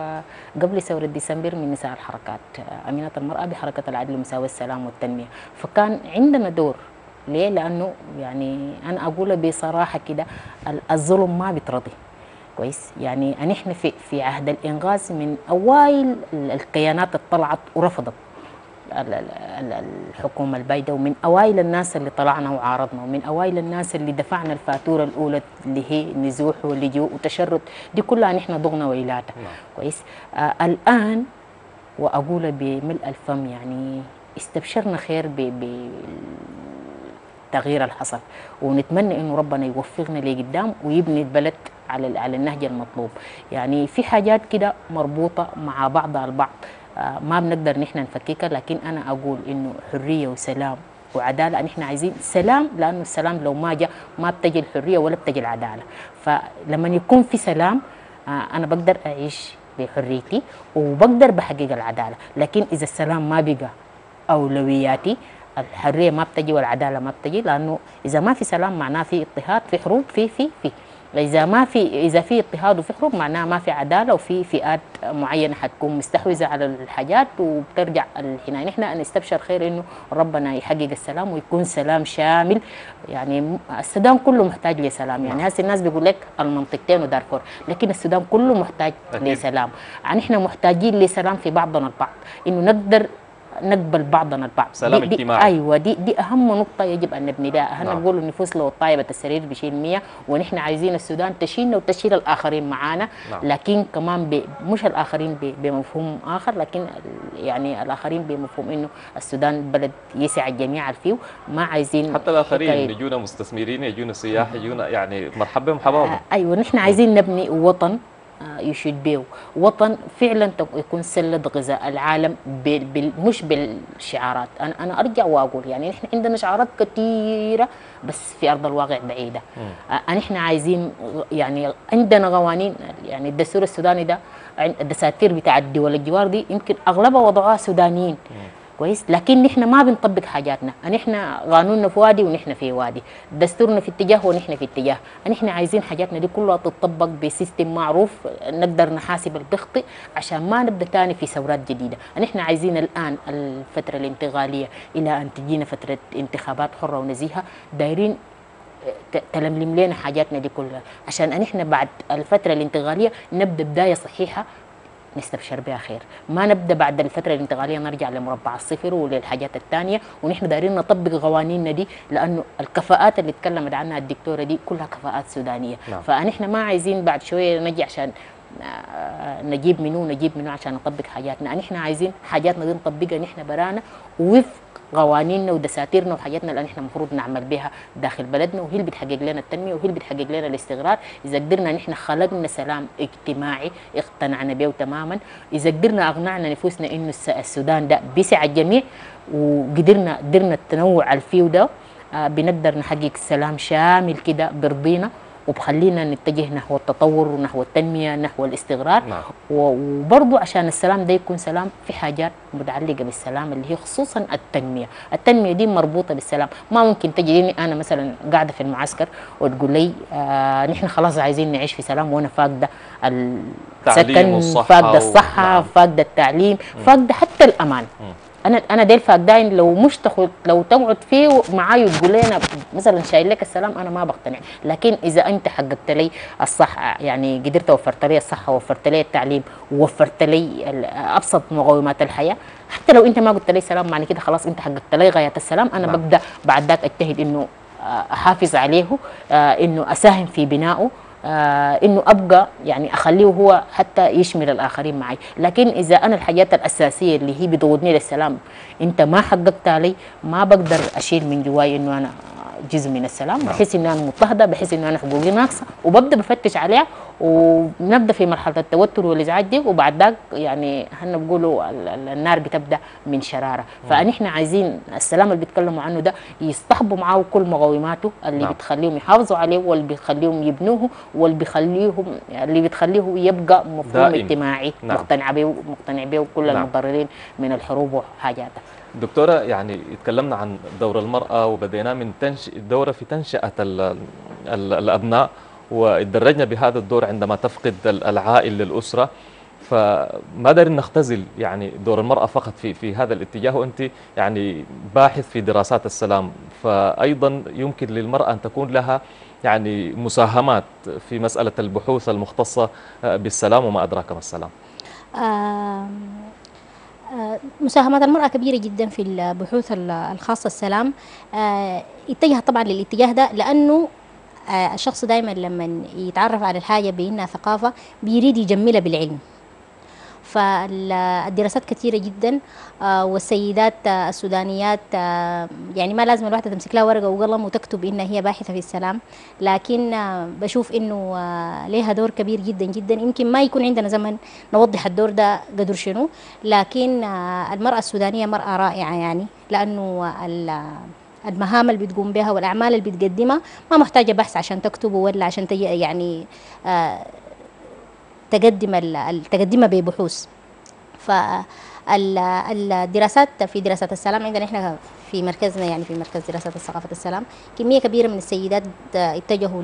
قبل ثورة ديسمبر من نساء الحركات، أمينة المرأة بحركة العدل والمساواة والسلام والتنمية، فكان عندنا دور. ليه؟ لأنه يعني أنا أقول بصراحة كده الظلم ما بترضي كويس. يعني نحن في في عهد الإنغاز من أوائل الكيانات اللي طلعت ورفضت الحكومة البايدة، ومن أوائل الناس اللي طلعنا وعارضنا، ومن أوائل الناس اللي دفعنا الفاتورة الأولى اللي هي نزوح ولجوء وتشرد، دي كلها نحن ضغنا ويلاتها كويس. آه الآن وأقول بملء الفم يعني استبشرنا خير بالتغيير اللي حصل، ونتمنى انه ربنا يوفقنا لقدام ويبني البلد على على النهج المطلوب. يعني في حاجات كده مربوطه مع بعضها البعض ما بنقدر نحن نفككها، لكن انا اقول انه حريه وسلام وعداله، نحن عايزين سلام، لانه السلام لو ما جاء ما بتجي الحريه ولا بتجي العداله. فلما يكون في سلام انا بقدر اعيش بحريتي وبقدر بحقق العداله، لكن اذا السلام ما بقى اولوياتي الحريه ما بتجي والعداله ما بتجي، لانه اذا ما في سلام معناه في اضطهاد، في حروب، في في في اذا ما في اذا في اضطهاد وفي حروب معناها ما في عداله، وفي فئات معينه حتكون مستحوذه على الحاجات وبترجع الحنايه. نحن نستبشر خير انه ربنا يحقق السلام ويكون سلام شامل. يعني السودان كله محتاج لسلام، يعني هسه الناس بيقول لك المنطقتين ودارفور، لكن السودان كله محتاج لسلام. يعني احنا محتاجين لسلام في بعضنا البعض، انه نقدر نقبل بعضنا البعض. سلام دي اجتماعي. ايوه دي دي اهم نقطه يجب ان نبني لها. احنا نعم. نقول النفوس لو طايبه السرير بيشيل مية، ونحن عايزين السودان تشيلنا وتشيل الاخرين معانا. نعم. لكن كمان ب... مش الاخرين ب... بمفهوم اخر، لكن ال- يعني الاخرين بمفهوم انه السودان بلد يسع الجميع فيه، ما عايزين حتى الاخرين حكاية- يجونا مستثمرين، يجونا سياح، يجونا يعني مرحبا مرحبا. آه ايوه نحن عايزين نبني وطن آه يشيد به، وطن فعلا تك- يكون سله غذاء العالم بال بال مش بالشعارات. انا انا ارجع واقول يعني نحن عندنا شعارات كثيره بس في ارض الواقع بعيده. آه نحن عايزين غ- يعني عندنا قوانين، يعني الدستور السوداني ده عن- الدساتير بتاع الدول الجوار دي يمكن اغلبها وضعوها سودانيين كويس، لكن نحن ما بنطبق حاجاتنا. نحن قانوننا في وادي ونحن في وادي، دستورنا في اتجاه ونحن في اتجاه. نحن عايزين حاجاتنا دي كلها تطبق بسيستم معروف نقدر نحاسب البخطئ عشان ما نبدا تاني في ثورات جديده. نحن عايزين الان الفتره الانتقاليه الى ان تجينا فتره انتخابات حره ونزيهه، دايرين ت- تلملم لنا حاجاتنا دي كلها عشان نحن بعد الفتره الانتقاليه نبدا بدايه صحيحه نستبشر بها خير، ما نبدا بعد الفتره الانتقاليه نرجع لمربع الصفر وللحاجات الثانيه. ونحن دايرين نطبق قوانيننا دي، لانه الكفاءات اللي تكلمت عنها الدكتوره دي كلها كفاءات سودانيه. نعم. فنحن ما عايزين بعد شويه نجي عشان آه، نجيب منو نجيب منو عشان نطبق حاجاتنا. نحن عايزين حاجاتنا دي نطبقها نحن برانا وفق قوانيننا ودساتيرنا وحاجاتنا اللي نحن المفروض نعمل بها داخل بلدنا، وهي اللي بتحقق لنا التنميه وهي اللي بتحقق لنا الاستقرار. اذا قدرنا نحن خلقنا سلام اجتماعي اقتنعنا به تماما، اذا قدرنا اقنعنا نفوسنا انه الس- السودان ده بيسع الجميع، وقدرنا قدرنا التنوع الفيه ده آه، بنقدر نحقق سلام شامل كده برضينا وبخلينا نتجه نحو التطور ونحو التنميه نحو الاستقرار. نعم. وبرضه عشان السلام ده يكون سلام في حاجات متعلقه بالسلام اللي هي خصوصا التنميه. التنميه دي مربوطه بالسلام. ما ممكن تجيني انا مثلا قاعده في المعسكر وتقول لي آه نحن خلاص عايزين نعيش في سلام وانا فاقده السكن، والصحة فاقده و- الصحه، نعم. فاقده التعليم، فاقده حتى الامان. انا انا ديل فاقدين لو مش تاخد لو تقعد فيه معاي وتقول لي انا مثلا شايل لك السلام انا ما بقتنع. لكن اذا انت حققت لي الصحه، يعني قدرت وفرت لي الصحه ووفرت لي التعليم ووفرت لي ال- ابسط مقومات الحياه، حتى لو انت ما قلت لي سلام معنى كده خلاص انت حققت لي غايه السلام. انا نعم. ببدا بعد ذاك اجتهد انه آه، احافظ عليه، آه، انه اساهم في بنائه، آه انه ابقى يعني اخليه هو حتى يشمل الاخرين معي. لكن اذا انا الحاجات الاساسيه اللي هي بتقودني للسلام انت ما حققتها لي، ما بقدر اشيل من جواي انه انا جزء من السلام. بحس انه انا مضطهده، بحس انه انا حقوقي ناقصه، وببدا بفتش عليها ونبدا في مرحله التوتر والازعاج دي. وبعد ذاك يعني احنا بيقولوا ال- ال- النار بتبدا من شراره. فنحن عايزين السلام اللي بيتكلموا عنه ده يصطحبوا معاه كل مقوماته اللي نعم. بتخليهم يحافظوا عليه واللي بيخليهم يبنوه واللي بيخليهم اللي بتخليه يبقى مفهوم دائم. اجتماعي نعم. مقتنع به مقتنع به كل نعم. المتضررين من الحروب وحاجاتها. دكتورة، يعني تكلمنا عن دور المرأة وبدينا من تنش... الدورة في تنشئة ال... ال... الأبناء، وتدرجنا بهذا الدور عندما تفقد ال- العائل للأسرة. فما دارين نختزل يعني دور المرأة فقط في في هذا الاتجاه، وأنت يعني باحث في دراسات السلام، فأيضا يمكن للمرأة أن تكون لها يعني مساهمات في مسألة البحوث المختصة بالسلام وما أدراك ما السلام. آه، آه، مساهمات المرأة كبيرة جدا في البحوث ال- الخاصة السلام. آه، اتجه طبعا للاتجاه ده لأنه آه، الشخص دائما لما يتعرف على الحاجة بأنها ثقافة بيريد يجملها بالعلم. فالدراسات كثيرة جدا، آه، والسيدات آه، السودانيات آه، يعني ما لازم الواحدة تمسك لها ورقة وقلم وتكتب إنها هي باحثة في السلام، لكن آه، بشوف إنه آه، لها دور كبير جدا جدا. يمكن ما يكون عندنا زمن نوضح الدور ده قدر شنو، لكن آه، المرأة السودانية مرأة رائعة يعني، لأنه ال- المهام اللي بتقوم بها والأعمال اللي بتقدمها ما محتاجة بحث عشان تكتبه ولا عشان تجي يعني آه، تقدم ال- ال- تقدمها ببحوث. فالدراسات في دراسات السلام عندنا احنا في مركزنا، يعني في مركز دراسات ثقافة السلام، كمية كبيرة من السيدات اتجهوا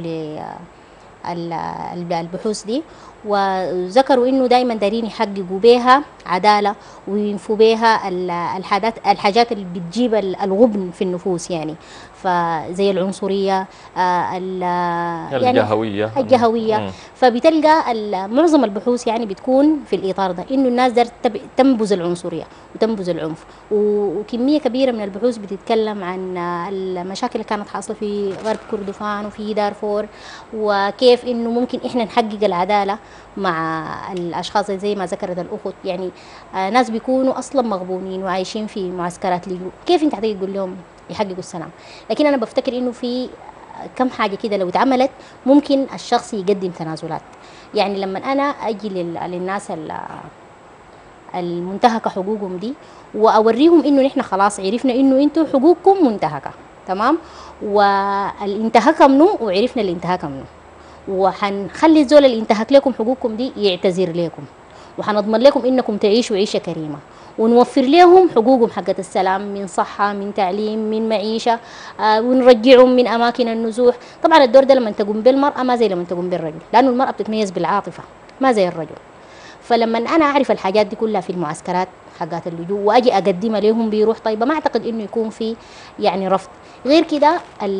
للبحوث دي، وذكروا انه دائما دايرين يحققوا بها عدالة وينفوا بها ال- الحاجات الحاجات اللي بتجيب ال- الغبن في النفوس، يعني فزي العنصرية، آه، ال- يعني الجهوية. الجهوية. مم. فبتلقى ال- معظم البحوث يعني بتكون في الإطار ده، إنه الناس دار تب- تنبذ العنصرية وتنبذ العنف، و- وكمية كبيرة من البحوث بتتكلم عن المشاكل اللي كانت حاصلة في غرب كردفان وفي دارفور، وكيف إنه ممكن إحنا نحقق العدالة مع الأشخاص زي ما ذكرت الأخت، يعني آه، ناس بيكونوا أصلا مغبونين وعايشين في معسكرات لجوء، كيف أنت حتيجي تقول لهم يحققوا السلام؟ لكن أنا بفتكر إنه في كم حاجة كده لو اتعملت ممكن الشخص يقدم تنازلات. يعني لما أنا أجي لل- للناس ال- المنتهكة حقوقهم دي، وأوريهم إنه نحن خلاص عرفنا إنه أنتوا حقوقكم منتهكة، تمام، والانتهاك منه وعرفنا الانتهاك منه، وحنخلي الزول اللي انتهك لكم حقوقكم دي يعتذر لكم، وحنضمن لكم انكم تعيشوا عيشه كريمه، ونوفر لهم حقوقهم حقة السلام من صحة، من تعليم، من معيشة، آه ونرجعهم من أماكن النزوح. طبعا الدور ده لما تقوم بالمرأة ما زي لما تقوم بالرجل، لأنه المرأة بتتميز بالعاطفة ما زي الرجل. فلما أنا أعرف الحاجات دي كلها في المعسكرات حقات اللجوء وأجي أقدمها لهم بروح طيبة، ما أعتقد إنه يكون في يعني رفض. غير كده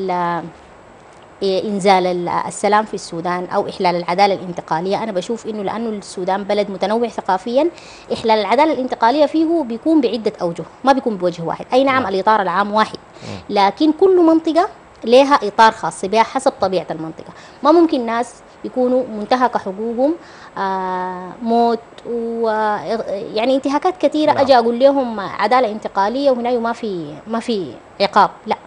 إنزال ال- السلام في السودان أو إحلال العدالة الانتقالية، أنا بشوف إنه لأنه السودان بلد متنوع ثقافيا، إحلال العدالة الانتقالية فيه بيكون بعدة أوجه، ما بيكون بوجه واحد. أي نعم نعم. الإطار العام واحد، لكن كل منطقة لها إطار خاص بها حسب طبيعة المنطقة. ما ممكن ناس يكونوا منتهك حقوقهم آه موت و يعني انتهاكات كثيرة، نعم. أجي أقول لهم عدالة انتقالية وهنا ما في ما في عقاب، لا.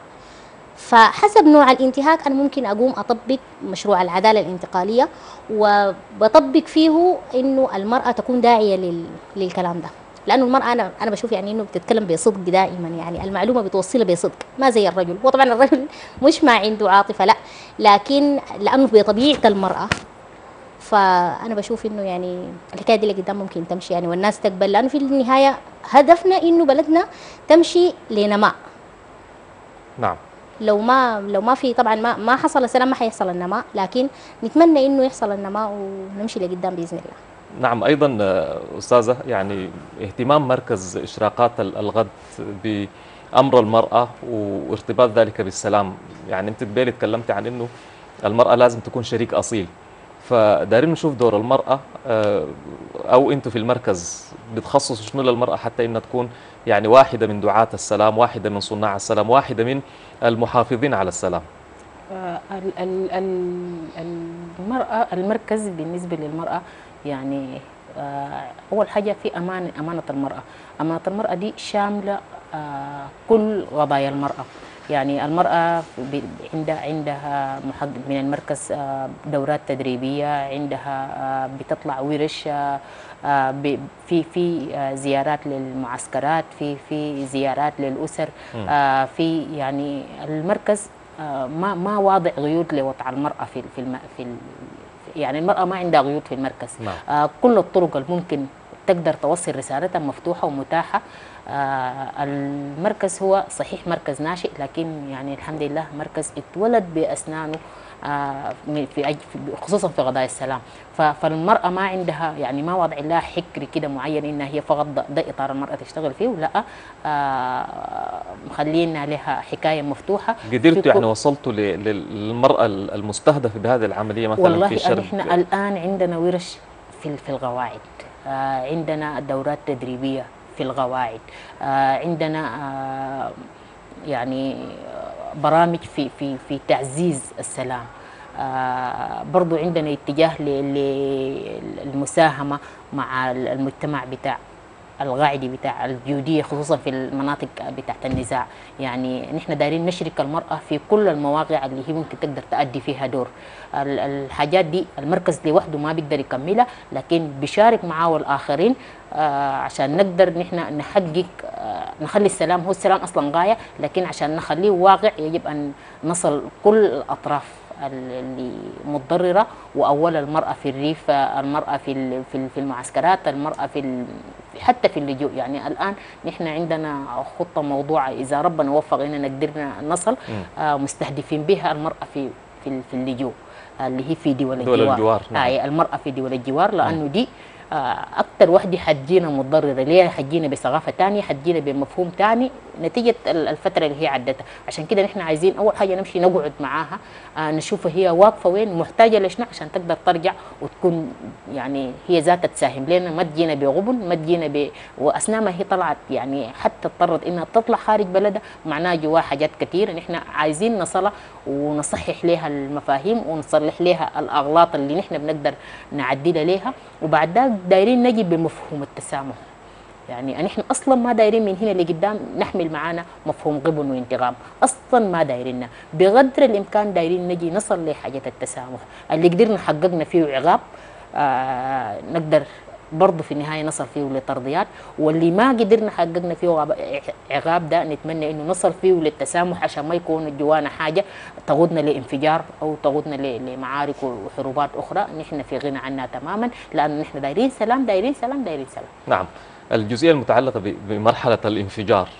فحسب نوع الانتهاك أنا ممكن أقوم أطبق مشروع العدالة الانتقالية، وبطبق فيه إنه المرأة تكون داعية لل... للكلام ده، لأنه المرأة أنا أنا بشوف يعني إنه بتتكلم بصدق دائما، يعني المعلومة بتوصلها بصدق ما زي الرجل. وطبعا الرجل مش ما عنده عاطفة لا، لكن لأنه بطبيعة المرأة، فأنا بشوف إنه يعني الحكاية دي اللي قدام ممكن تمشي يعني، والناس تقبل، لأنه في النهاية هدفنا إنه بلدنا تمشي لنماء. نعم. لو ما لو ما في طبعا ما ما حصل السلام ما حيحصل النماء، لكن نتمنى انه يحصل النماء ونمشي لقدام باذن الله. نعم. أيضا آه، أستاذة، يعني اهتمام مركز إشراقات ال- الغد بأمر المرأة وارتباط ذلك بالسلام، يعني أنت قبل تكلمت عن أنه المرأة لازم تكون شريك أصيل، فدارين نشوف دور المرأة، آه، أو أنتوا في المركز بتخصصوا شنو للمرأة حتى إنها تكون يعني واحدة من دعاة السلام، واحدة من صناع السلام، واحدة من المحافظين على السلام. آه، ال- ال- ال- المرأة المركز بالنسبة للمرأة يعني آه، أول حاجة في أمان أمانة المرأة. أمانة المرأة دي شاملة آه، كل قضايا المرأة. يعني المرأة ب- عندها عندها محض من المركز آه، دورات تدريبية، عندها آه، بتطلع ورش، آه، آه، ب- في في آه، زيارات للمعسكرات، في في زيارات للأسر، آه، في يعني المركز آه، ما ما واضع قيود لوضع المرأة في في الم في ال يعني المرأة ما عندها قيود في المركز. نعم. آه، كل الطرق الممكن تقدر توصل رسالتها مفتوحة ومتاحة. آه، المركز هو صحيح مركز ناشئ، لكن يعني الحمد لله مركز اتولد بأسنانه، آه، في في- خصوصا في قضايا السلام. ف- فالمرأة ما عندها يعني ما وضع لها حكر كده معين انها هي فقط ده, ده اطار المرأة تشتغل فيه، لا، آه، مخلينا لها حكاية مفتوحة. في قدرتوا كل- يعني وصلتوا ل- لل- للمرأة المستهدفة بهذه العملية مثلا والله في أن شرق؟ احنا الآن عندنا ورش في في القواعد، آه، عندنا دورات تدريبية في القواعد، آه، عندنا آه، يعني آه، برامج في في في تعزيز السلام. آه برضو عندنا اتجاه للمساهمة مع المجتمع بتاع القاعدي بتاع الجودية، خصوصا في المناطق بتاعت النزاع. يعني نحن دايرين نشرك المرأة في كل المواقع اللي هي ممكن تقدر تأدي فيها دور. الحاجات دي المركز لوحده ما بيقدر يكملها، لكن بيشارك معاه الآخرين آه عشان نقدر نحن نحقق آه نخلي السلام. هو السلام أصلا غاية، لكن عشان نخليه واقع يجب أن نصل كل الأطراف اللي متضررة، وأول المرأة في الريف، المرأة في في المعسكرات، المرأة في حتى في اللجوء. يعني الآن نحن عندنا خطة موضوعة إذا ربنا وفق إننا قدرنا نصل آه مستهدفين بها المرأة في في في اللجوء اللي هي في دول, دول الجوار, الجوار. نعم. آه المرأة في دول الجوار، لأنه دي أكثر وحدة حتجينا متضررة. ليه؟ حتجينا بثقافة ثانية، حتجينا بمفهوم ثاني نتيجة الفترة اللي هي عدتها. عشان كده نحن عايزين أول حاجة نمشي نقعد معاها، آه نشوفها هي واقفة وين، محتاجة لشنو عشان تقدر ترجع وتكون يعني هي ذاتها تساهم لنا، ما تجينا بغبن، ما تجينا ب وأثناء ما هي طلعت يعني حتى اضطرت إنها تطلع خارج بلدها معناها جواها حاجات كثيرة. نحن عايزين نصلها ونصحح لها المفاهيم ونصلح لها الأغلاط اللي نحن بنقدر نعدلها لها، وبعد ذلك دايرين نجي بمفهوم التسامح. يعني نحن اصلا ما دايرين من هنا لقدام نحمل معانا مفهوم غبن وانتقام، اصلا ما دايريننا. بقدر الامكان دايرين نجي نصل لحاجه التسامح اللي قدرنا حققنا فيه عقاب آه نقدر برضه في النهايه نصل فيه لترضيات، واللي ما قدرنا حققنا فيه عقاب ده نتمنى انه نصل فيه للتسامح عشان ما يكون جوانا حاجه تقودنا لانفجار او تقودنا لمعارك وحروبات اخرى نحن في غنى عنها تماما، لان نحن دايرين سلام دايرين سلام دايرين سلام. نعم. الجزئيه المتعلقه بمرحله الانفجار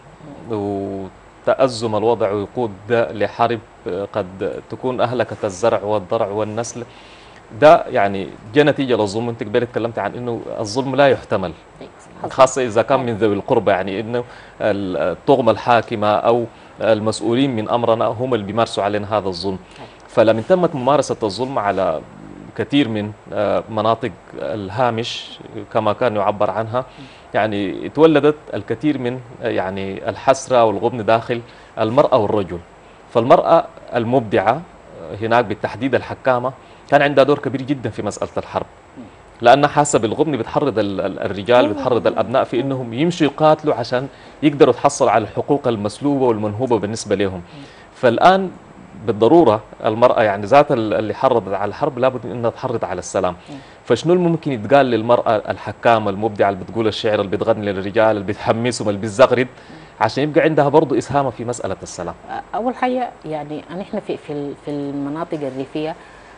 وتأزم الوضع ويقود لحرب قد تكون اهلكت الزرع والضرع والنسل، ده يعني جاء نتيجه للظلم. انت قبل تكلمت عن انه الظلم لا يحتمل، خاصه اذا كان من ذوي القربى، يعني انه الطغمه الحاكمه او المسؤولين من امرنا هم اللي بيمارسوا علينا هذا الظلم. فلما تمت ممارسه الظلم على كثير من مناطق الهامش كما كان يعبر عنها، يعني تولدت الكثير من يعني الحسره والغبن داخل المراه والرجل. فالمراه المبدعه هناك بالتحديد الحكامه كان عندها دور كبير جدا في مسألة الحرب، لأنها حاسة بالغبن بتحرض الرجال بتحرض الأبناء في أنهم يمشوا يقاتلوا عشان يقدروا يتحصلوا على الحقوق المسلوبة والمنهوبة بالنسبة لهم. فالآن بالضرورة المرأة يعني ذات اللي حرضت على الحرب لابد أنها تحرض على السلام. فشنو الممكن يتقال للمرأة الحكامة المبدعة اللي بتقول الشعر، اللي بتغني للرجال، اللي بتحمسهم، اللي بتزغرد، عشان يبقى عندها برضه إسهامة في مسألة السلام؟ أول حاجة يعني نحن في في المناطق الريفية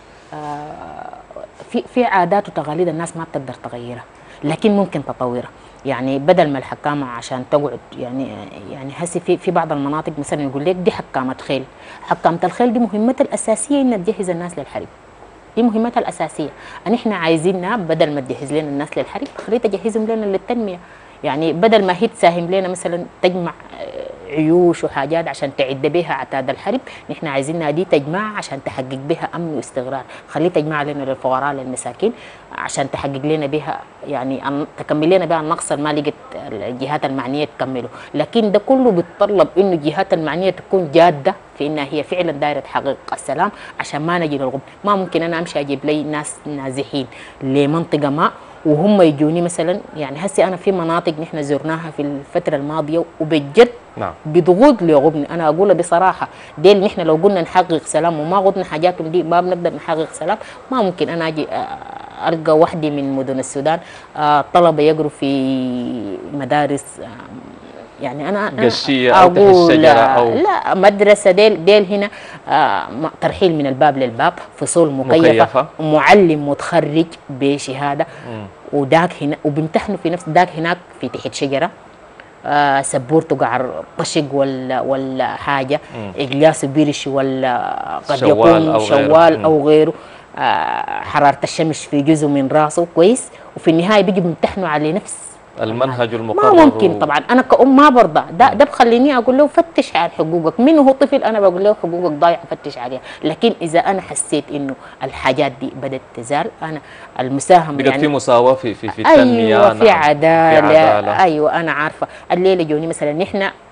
في في عادات وتقاليد الناس ما بتقدر تغيرها، لكن ممكن تطورها. يعني بدل ما الحكامه عشان تقعد يعني يعني هسي في في بعض المناطق مثلا يقول لك دي حكامه خيل، حكامه الخيل دي مهمتها الاساسيه انها تجهز الناس للحرب، دي مهمتها الاساسيه. نحن عايزينها بدل ما تجهز لنا الناس للحرب خليها تجهزهم لنا للتنميه. يعني بدل ما هي تساهم لنا مثلا تجمع عيوش وحاجات عشان تعد بها عتاد الحرب، نحن عايزينها دي تجمع عشان تحقق بها امن واستقرار، خليه تجمع لنا للفقراء للمساكين عشان تحقق لنا بها يعني تكمل لنا بها النقص اللي ما لقت الجهات المعنيه تكمله. لكن ده كله بيتطلب انه الجهات المعنيه تكون جاده في انها هي فعلا دايره تحقق السلام عشان ما نجي للغب. ما ممكن انا امشي اجيب لي ناس نازحين لمنطقه ما وهم يجوني مثلا، يعني هسه انا في مناطق نحن زرناها في الفتره الماضيه وبجد نعم بضغوط لغبن. انا اقولها بصراحه ديل نحن لو قلنا نحقق سلام وما غضنا حاجاتهم دي ما بنقدر نحقق سلام. ما ممكن انا اجي القى وحده من مدن السودان طلبه يقروا في مدارس يعني انا قشيه او تحت الشجره او لا مدرسه ديل ديل هنا آه ترحيل من الباب للباب، فصول مكيفه, مكيفة. معلم متخرج بشهاده م. وداك هنا وبيمتحنوا في نفس داك هناك في تحت شجره آه سبورته قعر طشق ولا ولا حاجه اجلاس بيرش ولا قد شوال يكون أو شوال غيره. او غيره آه حراره الشمس في جزء من راسه كويس، وفي النهايه بيجي بيمتحنوا على نفس المنهج المقرر. ما ممكن طبعا انا كأم ما برضى ده ده بخليني اقول له فتش على حقوقك. من هو طفل انا بقول له حقوقك ضايعه فتش عليها. لكن اذا انا حسيت انه الحاجات دي بدات تزال انا المساهمه بقت يعني في مساواه في في في التنميه. ايوه في نعم. عداله. في عداله ايوه انا عارفه الليله جوني مثلا نحن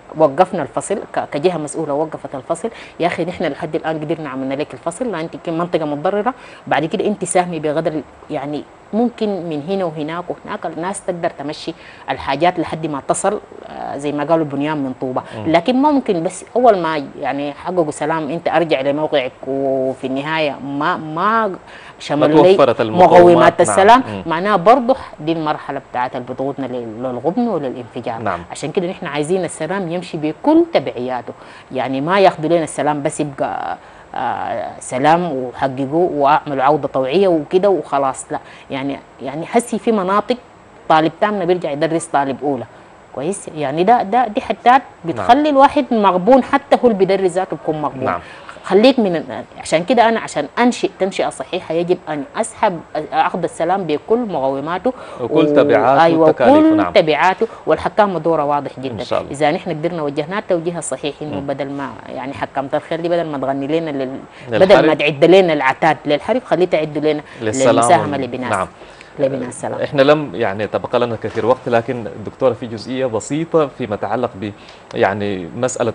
وقفنا الفصل كجهه مسؤوله، وقفت الفصل. يا اخي نحن لحد الان قدرنا عملنا لك الفصل، لا انت منطقه متضرره، بعد كده انت ساهمي بقدر يعني ممكن من هنا وهناك وهناك الناس تقدر تمشي الحاجات لحد ما تصل زي ما قالوا بنيان من طوبه، لكن ما ممكن بس اول ما يعني حققوا سلام انت ارجع لموقعك وفي النهايه ما ما شملوا لي مقومات السلام. نعم. معناها برضه دي المرحله بتاعت اللي بتضغطنا للغبن وللانفجار. نعم. عشان كده نحن عايزين السلام يمشي بكل تبعياته، يعني ما ياخذوا لنا السلام بس يبقى آه سلام وحققوه واعملوا عوده طوعيه وكده وخلاص، لا يعني يعني حسي في مناطق طالب تامنا بيرجع يدرس طالب اولى كويس، يعني ده ده دي حتات بتخلي نعم. الواحد مغبون، حتى هو اللي بيدرس ذاته بيكون مغبون. نعم. خليك من، عشان كده انا عشان انشئ تنشئه صحيحه يجب ان اسحب اخذ السلام بكل مقوماته وكل و... تبعاته ايوه وتكاليفه. كل نعم. تبعاته، والحكام دوره واضح جدا. إن شاء الله. اذا نحن قدرنا وجهناه التوجيه الصحيح انه بدل ما يعني حكامه الخير دي بدل ما تغني لنا لل... بدل ما تعد لنا العتاد للحرب خليه تعد لنا للمساهمه لبناء نعم. لبناء السلام. احنا لم يعني تبقى لنا كثير وقت، لكن دكتوره في جزئيه بسيطه فيما يتعلق ب يعني مساله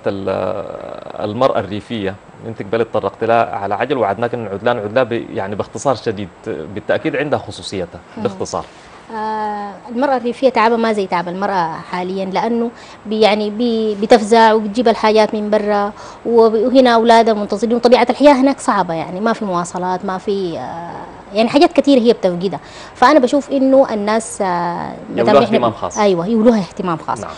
المراه الريفيه، انت قبل تطرقت لها على عجل وعدناك ان نعود لها نعود لها يعني باختصار شديد، بالتاكيد عندها خصوصيتها باختصار. آه المرأة الريفية تعبها ما زي تعب المرأة حاليا، لأنه بي يعني بي بتفزع وبتجيب الحاجات من برا، وهنا أولادها منتظرين، وطبيعة الحياة هناك صعبة، يعني ما في مواصلات، ما في آه يعني حاجات كثير هي بتفقدها. فأنا بشوف إنه الناس آه يولوها اهتمام خاص. أيوه يولوها اهتمام خاص. نعم.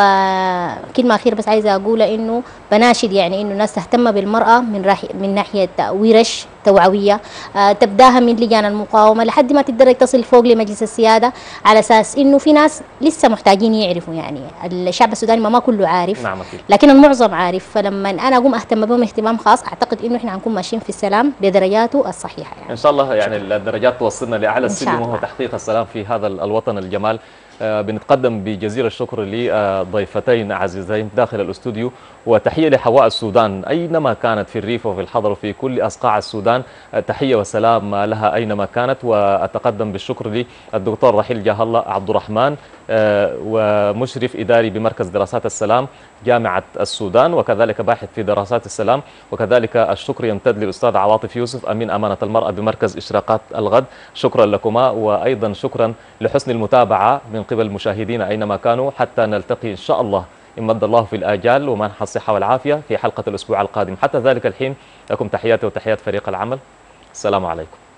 وكلمة أخيرة بس عايزة أقولها إنه بناشد يعني إنه الناس تهتم بالمرأة من راح من ناحية ورش توعوية، آه تبداها من لجان المقاومة لحد ما تقدر تصل فوق لمجلس السيادة، على أساس إنه في ناس لسه محتاجين يعرفوا، يعني الشعب السوداني ما, ما كله عارف. نعم. لكن المعظم عارف، فلما أنا أقوم أهتم بهم اهتمام خاص أعتقد إنه إحنا هنكون ماشيين في السلام بدرجاته الصحيحة يعني. إن شاء الله يعني الدرجات توصلنا لأعلى السلم وهو تحقيق السلام في هذا الوطن الجمال. آه بنتقدم بجزيل الشكر لضيفتين عزيزين داخل الاستوديو، وتحية لحواء السودان أينما كانت في الريف وفي الحضر وفي كل أصقاع السودان، آه تحية وسلام لها أينما كانت. وأتقدم بالشكر للدكتور رحيل جاه الله عبد الرحمن، آه ومشرف إداري بمركز دراسات السلام جامعة السودان، وكذلك باحث في دراسات السلام. وكذلك الشكر يمتد للأستاذ عواطف يوسف أمين أمانة المرأة بمركز إشراقات الغد. شكرا لكما، وأيضا شكرا لحسن المتابعة من قبل مشاهدينا أينما كانوا، حتى نلتقي إن شاء الله إن مد الله في الآجال ومنح الصحة والعافية في حلقة الأسبوع القادم. حتى ذلك الحين لكم تحياتي وتحيات فريق العمل. السلام عليكم.